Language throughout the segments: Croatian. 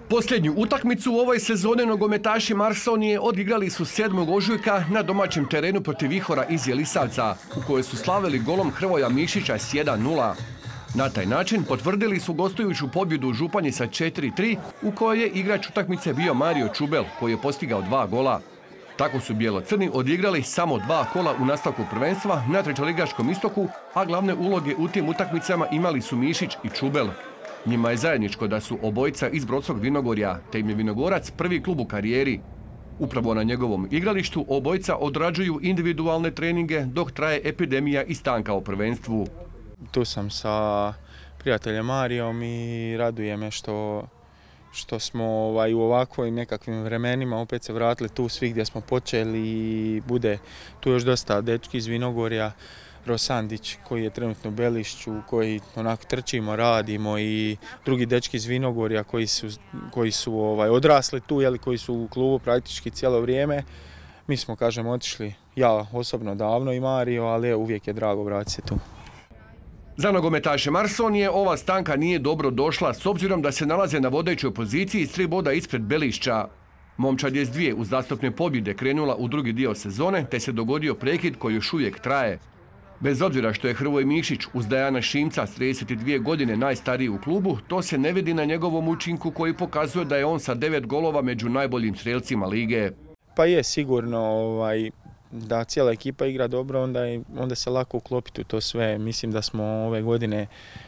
Posljednju utakmicu u ovoj sezoni nogometaši Marsonije odigrali su 7. ožujka na domaćem terenu protiv Vihora iz Jelisavca, u kojoj su slavili golom Hrvoja Mišića s 1:0. Na taj način potvrdili su gostujuću pobjedu u Županji sa 4:3, u kojoj je igrač utakmice bio Mario Čubel, koji je postigao 2 gola. Tako su bijelo-crni odigrali samo 2 kola u nastavku prvenstva na trećoligaškom istoku, a glavne uloge u tim utakmicama imali su Mišić i Čubel. Njima je zajedničko da su obojica iz Brodskog Vinogorja, te im je Vinogorac prvi klub u karijeri. Upravo na njegovom igralištu obojica odrađuju individualne treninge dok traje epidemija i stanka o prvenstvu. Tu sam sa prijateljem Marijom i raduje me što smo u ovakvim nekakvim vremenima opet se vratili tu svi gdje smo počeli i bude tu još dosta dečki iz Vinogorja, Rosandić koji je trenutno u Belišću, koji onako trčimo, radimo i drugi dečki iz Vinogorja koji su odrasli tu, koji su u klubu praktički cijelo vrijeme. Mi smo, kažem, otišli, ja osobno davno i Mario, ali uvijek je drago vratiti se tu. Za nogometaše Marsonije ova stanka nije dobro došla s obzirom da se nalaze na vodećoj poziciji s 3 boda ispred Belišća. Momčad je s 2 uzastopne pobjede krenula u drugi dio sezone, te se dogodio prekid koji još uvijek traje. Bez obzira što je Hrvoj Mišić uz Dejana Šimca s 32 godine najstariji u klubu, to se ne vidi na njegovom učinku koji pokazuje da je on sa 9 golova među najboljim strelcima lige. Pa je sigurno da cijela ekipa igra dobro, onda se lako uklopiti u to sve. Mislim da smo ove godine,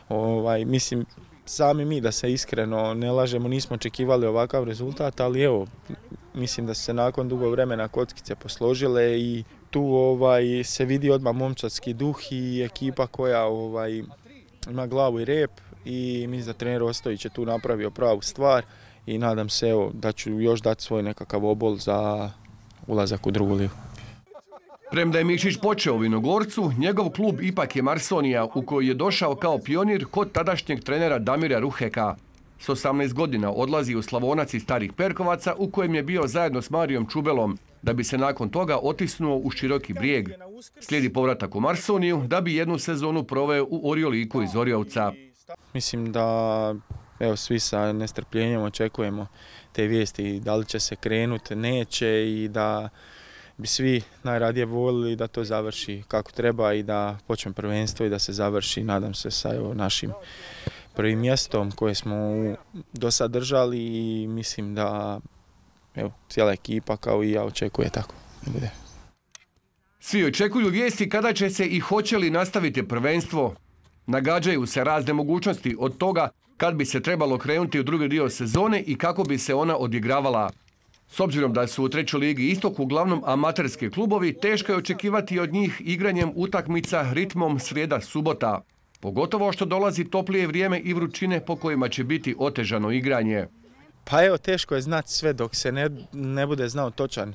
sami mi da se iskreno ne lažemo, nismo očekivali ovakav rezultat, ali evo, mislim da su se nakon dugo vremena kockice posložile i tu se vidi odmah momčadski duh i ekipa koja ima glavu i rep i mislim da trener Ostojić je tu napravio pravu stvar i nadam se da ću još dati svoj nekakav obol za ulazak u drugu ligu. Premda je Mišić počeo u Vinogorcu, njegov klub ipak je Marsonija u koji je došao kao pionir kod tadašnjeg trenera Damira Ruheka. S 18 godina odlazi u Slavonac iz Starih Perkovaca u kojem je bio zajedno s Marijom Čubelom, da bi se nakon toga otisnuo u Široki Brijeg. Slijedi povratak u Marsoniju da bi jednu sezonu proveo u Orjoliku iz Orjovca. Mislim da svi sa nestrpljenjem očekujemo te vijesti, da li će se krenuti, neće i da bi svi najradije voljeli da to završi kako treba i da počne prvenstvo i da se završi, nadam se, sa našim prvim mjestom koje smo do sad držali i mislim da cijela ekipa kao i ja očekuje tako da bude. Svi očekuju vijesti kada će se i hoće li nastaviti prvenstvo. Nagađaju se razne mogućnosti od toga kad bi se trebalo krenuti u drugi dio sezone i kako bi se ona odigravala. S obzirom da su u trećoj ligi Istok uglavnom amaterski klubovi, teško je očekivati od njih igranjem utakmica ritmom srijeda-subota. Pogotovo što dolazi toplije vrijeme i vrućine po kojima će biti otežano igranje. Pa teško je znati sve dok se ne bude znao točan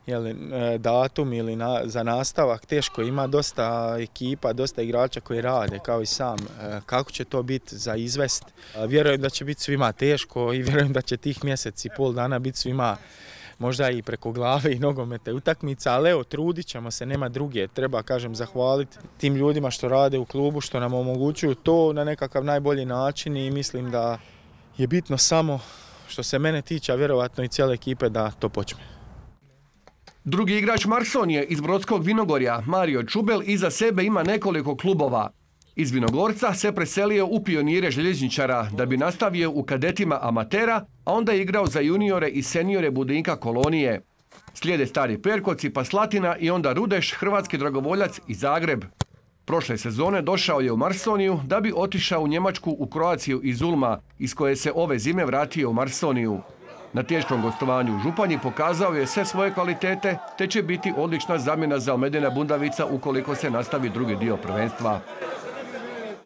datum ili za nastavak. Teško ima dosta ekipa, dosta igrača koji rade kao i sam. Kako će to biti za izvest? Vjerujem da će biti svima teško i vjerujem da će tih mjesec i pol dana biti svima možda i preko glave i nogometa utakmica, ali trudit ćemo se, nema druge. Treba, zahvaliti tim ljudima što rade u klubu, što nam omogućuju to na nekakav najbolji način i mislim da je bitno samo što se mene tiče, a vjerovatno i cijele ekipe, da to počne. Drugi igrač Marsonije iz Brodskog Vinogorja, Mario Čubel, iza sebe ima nekoliko klubova. Iz Vinogorca se preselio u Pionire Željezničara da bi nastavio u kadetima amatera, a onda je igrao za juniore i seniore Budinka Kolonije. Slijede Stari Perkovci pa Slatina i onda Rudeš, hrvatski dragovoljac i Zagreb. Prošle sezone došao je u Marsoniju da bi otišao u Njemačku u Kroaciju iz Ulma, iz koje se ove zime vratio u Marsoniju. Na teškom gostovanju u Županji pokazao je sve svoje kvalitete, te će biti odlična zamjena za Almedina Bundavica ukoliko se nastavi drugi dio prvenstva.